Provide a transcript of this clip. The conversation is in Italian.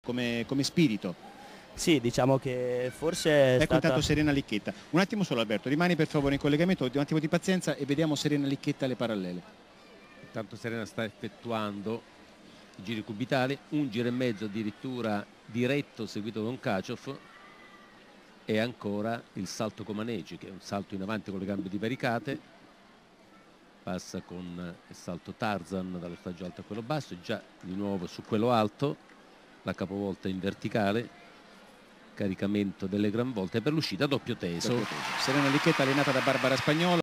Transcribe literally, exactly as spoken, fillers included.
come, come spirito. Sì, diciamo che forse è ecco stata... intanto Serena Licchetta. Un attimo solo Alberto, rimani per favore in collegamento, un attimo di pazienza e vediamo Serena Licchetta alle parallele. Intanto Serena sta effettuando i giri cubitali, un giro e mezzo addirittura diretto seguito da un Kachov e ancora il salto Comaneci, che è un salto in avanti con le gambe divaricate, passa con il salto Tarzan dallo stagio alto a quello basso, già di nuovo su quello alto, la capovolta in verticale, caricamento delle gran volte per l'uscita doppio teso. Serena Licchetta allenata da Barbara Spagnolo.